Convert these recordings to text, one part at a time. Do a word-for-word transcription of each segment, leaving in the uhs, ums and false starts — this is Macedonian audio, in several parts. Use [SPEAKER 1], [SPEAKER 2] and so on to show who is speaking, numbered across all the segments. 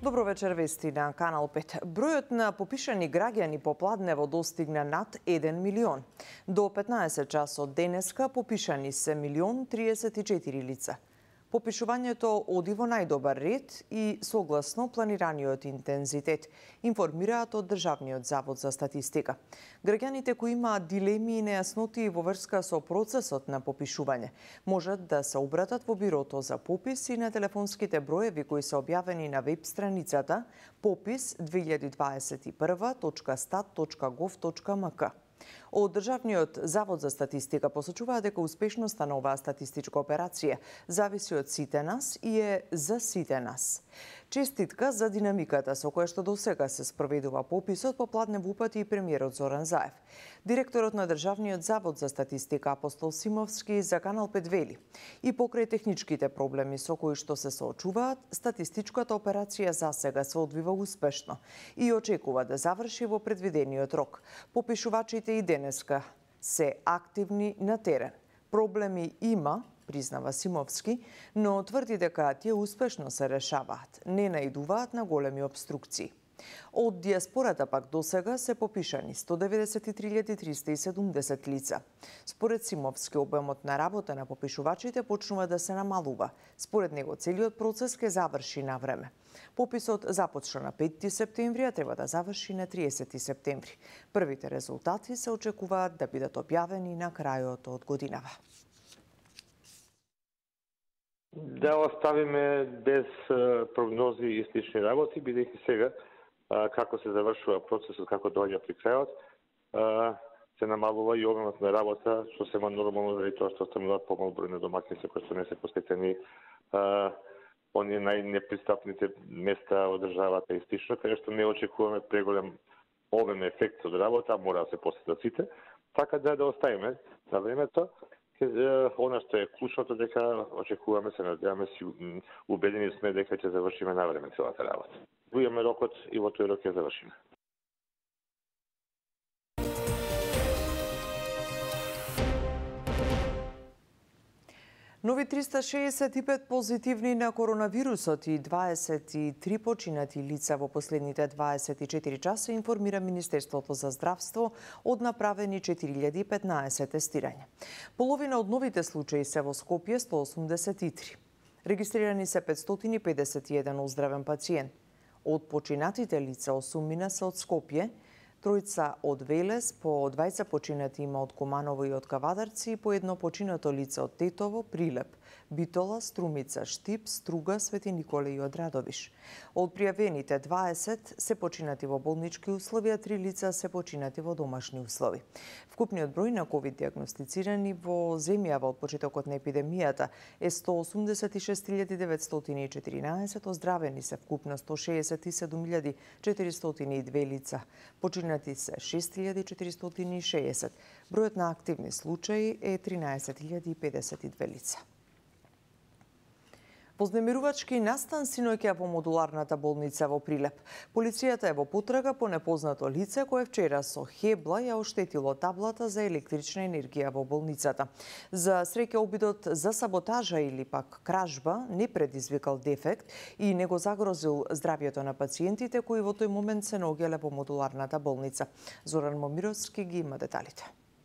[SPEAKER 1] Добро вечер, вести на Канал пет. Бројот на попишани граѓани по Пладнево достигна над еден милион. До петнаесет часот денеска попишани се милион триесет и четири лица. Попишувањето оди во најдобар ред и согласно планираниот интензитет, информираат од Државниот завод за статистика. Граѓаните кои имаат дилеми и нејасноти во врска со процесот на попишување, можат да се обратат во бирото за попис и на телефонските броеви кои се објавени на веб страницата попис две илјади дваесет и прва точка стат точка гов точка ем ка. Од Државниот завод за статистика посочуваат дека успешноста на оваа статистичка операција зависи од сите нас и е за сите нас. Честитка за динамиката со која што досега се спроведува пописот по Пладнево упати и премиерот Зоран Заев. Директорот на Државниот завод за статистика Апостол Симовски за Канал пет вели: и покрај техничките проблеми со кои што се соочуваат, статистичката операција засега се одвива успешно и очекува да заврши во предвидениот рок. Попишувачите и денеска се активни на терен. Проблеми има, признава Симовски, но тврди дека тие успешно се решаваат, не наидуваат на големи обструкции. Од диаспората пак досега се попишани сто деветдесет и три илјади триста и седумдесет лица. Според Симовски, обемот на работа на попишувачите почнува да се намалува. Според него целиот процес ќе заврши на време. Пописот започна на петти септември, а треба да заврши на триесети септември. Првите резултати се очекуваат да бидат објавени на крајот од годинава.
[SPEAKER 2] Да оставиме без прогнози и слични работи, бидејќи сега како се завршува процесот, како доаѓа при крајот, се намалува и обемот на работа, што се ма нормално заради тоа што стануваат помал број на домакинства кои што не се посетени оние најнепристапните места од државата и слично, каде што не очекуваме преголем обем ефект од работа, мора да се посетат сите, така да да оставиме на времето. Она што е клучното дека очекуваме, се надеваме, си убедени сме дека ќе завршиме на време целата работа. Имаме рокот и во тој рок ќе завршиме.
[SPEAKER 1] Нови триста шеесет и пет позитивни на коронавирусот и дваесет и три починати лица во последните дваесет и четири часа, информира Министерството за здравство од направени четири илјади и петнаесет тестирања. Половина од новите случаи се во Скопје, сто осумдесет и три. Регистрирани се петстотини педесет и еден оздравен пациент. Од починатите лица осумина се од Скопје, тројца од Велес, по двајца починати има од Команово и од Кавадарци и по едно починато лице од Тетово, Прилеп, Битола, Струмица, Штип, Струга, Свети Николе и од Радовиш. Од пријавените дваесет се починати во болнички услови, а три лица се починати во домашни услови. Вкупниот број на ковид диагностицирани во земјава од почетокот на епидемијата е сто осумдесет и шест илјади деветстотини и четиринаесет, оздравени се вкупно сто шеесет и седум илјади четиристотини и две лица. Починати се шест илјади четиристотини и шеесет. Бројот на активни случаи е тринаесет илјади и педесет и две лица. Вознемирувачки настан синоќа во модуларната болница во Прилеп. Полицијата е во потрага по непознато лице кое вчера со хебла ја оштетило таблата за електрична енергија во болницата. За среќа обидот за саботажа или пак кражба не предизвикал дефект и не го загрозил здравјето на пациентите кои во тој момент се наоѓале во модуларната болница. Зоран Момировски ги има деталите.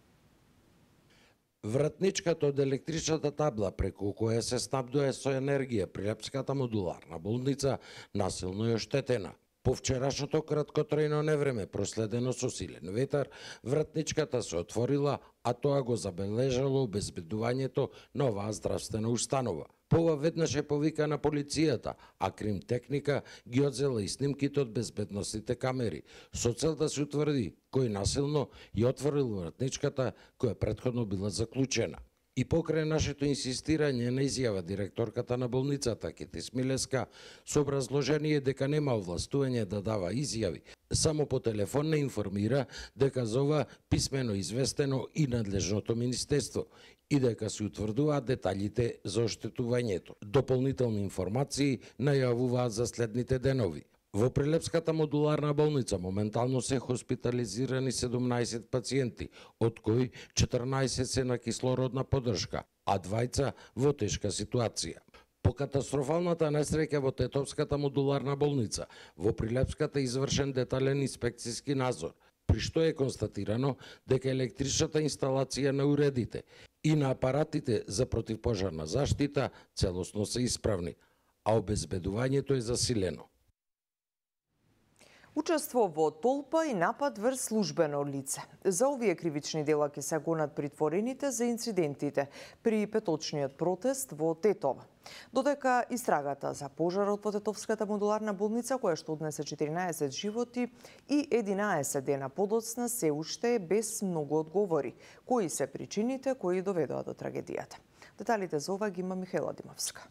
[SPEAKER 3] Вратничката од електричната табла преку која се снабдува со енергија Прилепската модуларна болница насилно е оштетена. По вчерашното краткотрајно невреме проследено со силен ветар, вратничката се отворила, а тоа го забележало обезбедувањето на оваа здравствена установа. По ова веднаш е повикана полицијата, а кримтехника ги одзела и снимките од безбедносните камери, со цел да се утврди кој насилно ја отворил вратничката која претходно била заклучена. И покрај нашето инсистирање на изјава директорката на болницата Кети Смилеска со образложение дека нема овластување да дава изјави, само по телефон не информира дека за ова писмено известено и надлежното министерство и дека се утврдуваат деталите за оштетувањето. Дополнителни информации најавуваат за следните денови. Во Прилепската модуларна болница моментално се хоспитализирани седумнаесет пациенти, од кои четрнаесет се на кислородна поддршка, а двајца во тешка ситуација. По катастрофалната несреќа во Тетовската модуларна болница, во Прилепската извршен детален инспекцијски надзор, при што е констатирано дека електричната инсталација на уредите и на апаратите за противпожарна заштита целосно се исправни, а обезбедувањето е засилено.
[SPEAKER 1] Учество во толпа и напад врз службено лице. За овие кривични дела ќе се гонат притворените за инцидентите при петочниот протест во Тетово. Додека истрагата за пожарот во Тетовската модуларна болница, која што однесе четиринаесет животи и единаесет дена подоцна, се уште е без многу одговори. Кои се причините кои доведоа до трагедијата? Деталите за ова ги има Михаела Димовска.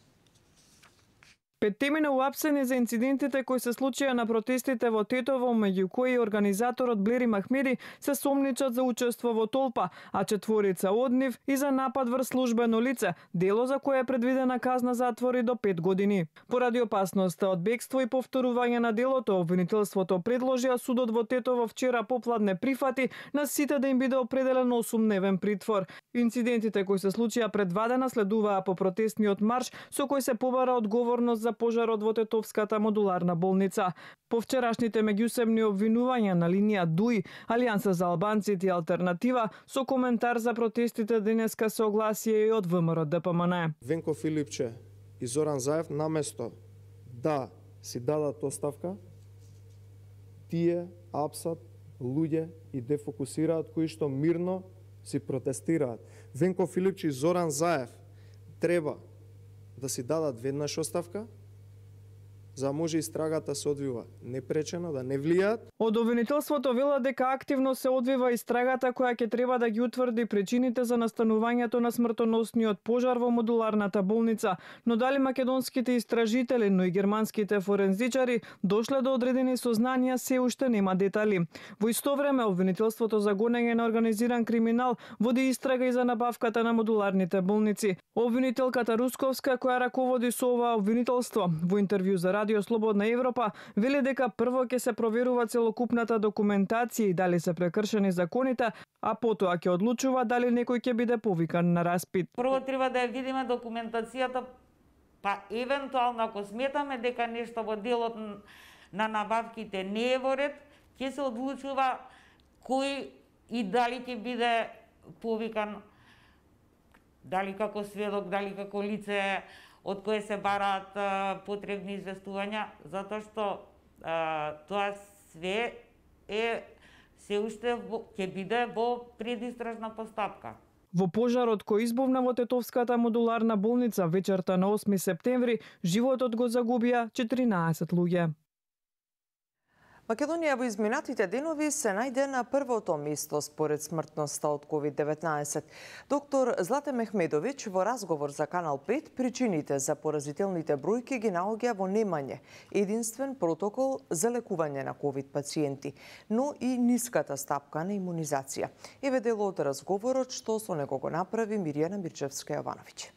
[SPEAKER 4] Пет теми на уапсени за инцидентите кои се случија на протестите во Тетово, меѓу кои организаторот Блери Махмеди се сомничат за учество во толпа, а четворица од нив и за напад врз службено лице, дело за кое е предвидена казна затвори до пет години. Поради опасноста од бегство и повторување на делото, обвинителството предложи, а судот во Тетово вчера попладне прифати на сите да им биде определен осумдневен притвор. Инцидентите кои се случија пред два дена следуваа по протестниот марш со кој се побара одговорност за пожарот во Тетовската модуларна болница. По вчерашните меѓусебни обвинувања на линија ДУИ, Алијанса за албанците и Алтернатива, со коментар за протестите денеска се огласија и од ВМРО Д П М Н.
[SPEAKER 5] Венко Филипче и Зоран Заев наместо да си дадат оставка, тие апсат луѓе и дефокусираат кои што мирно си протестираат. Венко Филипче и Зоран Заев треба да си дадат веднаш оставка, за може истрагата се одвива непречено, да не влијаат.
[SPEAKER 4] Од обвинителството вела дека активно се одвива истрагата која ќе треба да ги утврди причините за настанувањето на смртоносниот пожар во модуларната болница, но дали македонските истражители, но и германските форензичари дошле до одредени сознанија се уште нема детали. Во исто време обвинителството за гонење на организиран криминал води истрага и за набавката на модуларните болници. Обвинителката Русковска, која раководи со ова обвинителство, во интервју за Радио Слободна Европа, вели дека прво ќе се проверува целокупната документација и дали се прекршени законите, а потоа ќе одлучува дали некој ќе биде повикан на распит.
[SPEAKER 6] Прво треба да ја видиме документацијата, па евентуално ако сметаме дека нешто во делот на набавките не е во ред, ќе се одлучува кој и дали ќе биде повикан, дали како сведок, дали како лице од кое се бараат а, потребни известувања, затоа што а, тоа све е се уште ќе биде во предистражна постапка.
[SPEAKER 4] Во пожарот кој избувна во Тетовската модуларна болница вечерта на осми септември, животот го загубија четиринаесет луѓе.
[SPEAKER 1] Македонија во изминатите денови се најде на првото место според смртноста од ковид деветнаесет. Доктор Злате Мехмедович во разговор за Канал пет причините за поразителните бројки ги наоѓа во немање единствен протокол за лекување на ковид пациенти, но и ниската стапка на имунизација. Еве дел од разговорот што со него го направи Миријана Мирчевска-Јовановиќ.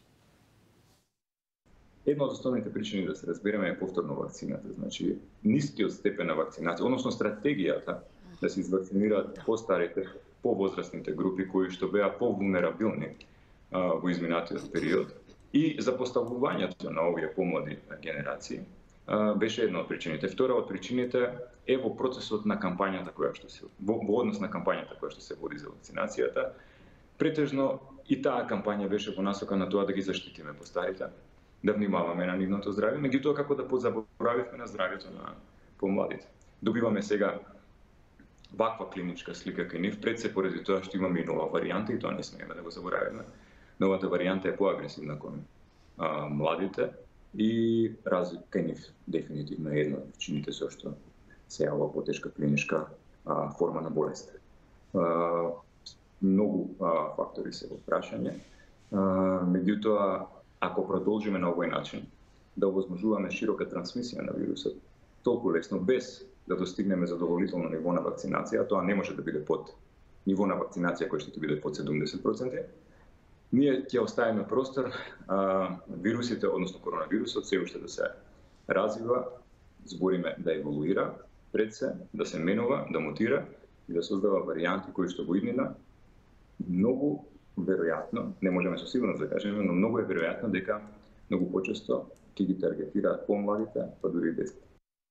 [SPEAKER 7] Една од основните причини да се разбереме е повторно вакцината. Значи, нискиот степен на вакцинација, односно стратегијата да се извакцинираат постарите, повозрастните групи кои што беа повулнерабилни во изминатиот период и за поставувањето на овие помлади генерации а, беше една од причините. Втора од причините е во процесот на кампањата која што се во, во однос на кампањата која што се води за вакцинацијата. Претежно и таа кампања беше во насока на тоа да ги заштитиме постарите, да внимаваме на нивното здравје, меѓутоа како да позаборавивме на здравјето на помладите. Добиваме сега ваква клиничка слика кај нив, пред се поради тоа што имаме и нова варијанта, и тоа не смееме да го заборавиме. Новата варијанта е поагресивна кон а, младите и разлика кај нив дефинитивно е една од причините со што се јавува потешка клиничка а, форма на болест. А, многу а, фактори се во прашање, а, меѓутоа ако продолжиме на овој начин да овозможуваме широка трансмисија на вирусот толку лесно без да достигнеме задоволително ниво на вакцинација, тоа не може да биде под ниво на вакцинација кој што ќе биде под седумдесет проценти. Ние ќе оставиме простор а, вирусите, односно коронавирусот, се уште да се развива, збориме да еволуира пред се, да се менува, да мутира и да создава варијанти кои што во иднина многу веројатно, не можеме со сигурност да кажеме, но многу е веројатно дека многу почесто ќе ги таргетираат помладите, па дури и децата.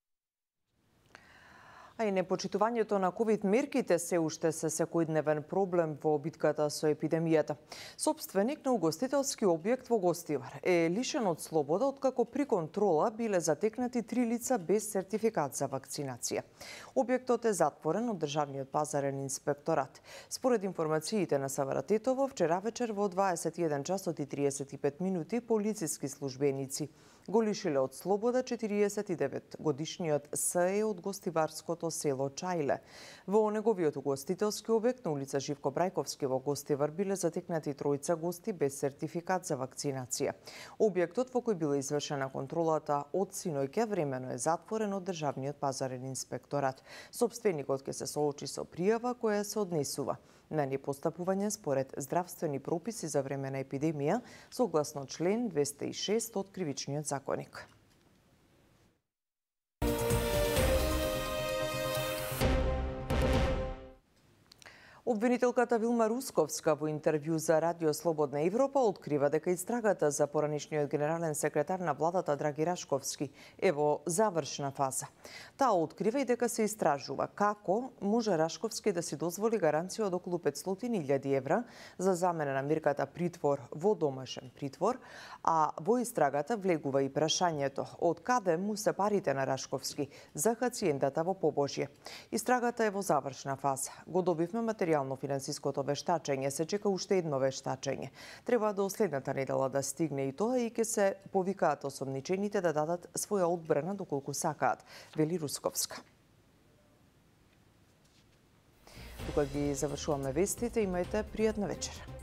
[SPEAKER 1] А и непочитувањето на ковид мерките се уште се секојдневен проблем во битката со епидемијата. Сопственик на угостителски објект во Гостивар е лишен од слобода откако при контрола биле затекнати три лица без сертификат за вакцинација. Објектот е затворен од Државниот пазарен инспекторат. Според информациите на Савара Тетово, вчера вечер во дваесет и еден часот и триесет и пет минути полициски службеници го лишиле од слобода четириесет и девет годишниот С.Е. од гостиварското село Чајле. Во неговиот угостителски објект на улица Живко Брајковски во Гостивар биле затекнати тројца гости без сертификат за вакцинација. Објектот во кој била извршена контролата од синојке времено е затворен од Државниот пазарен инспекторат. Сопственикот ќе се соочи со пријава која се однесува на непостапување според здравствени прописи за време на епидемија, согласно член двесте и шест од Кривичниот законник. Обвинителката Вилма Русковска во интервју за Радио Слободна Европа открива дека истрагата за поранишниот генерален секретар на владата Драги Рашковски е во завршна фаза. Таа открива и дека се истражува како може Рашковски да си дозволи гаранција од околу петстотини илјади евра за замена на мерката притвор во домашен притвор, а во истрагата влегува и прашањето од каде му се парите на Рашковски за хациендата во Побожје. Истрагата е во завршна фаза. Го добивме материјал финансиското вештачење, се чека уште едно вештачење. Треба до следната недела да стигне и тоа и ќе се повикаат осомничените да дадат своја одбрана доколку сакаат, вели Русковска. Тука ги завршуваме вестите, имајте пријатна вечер.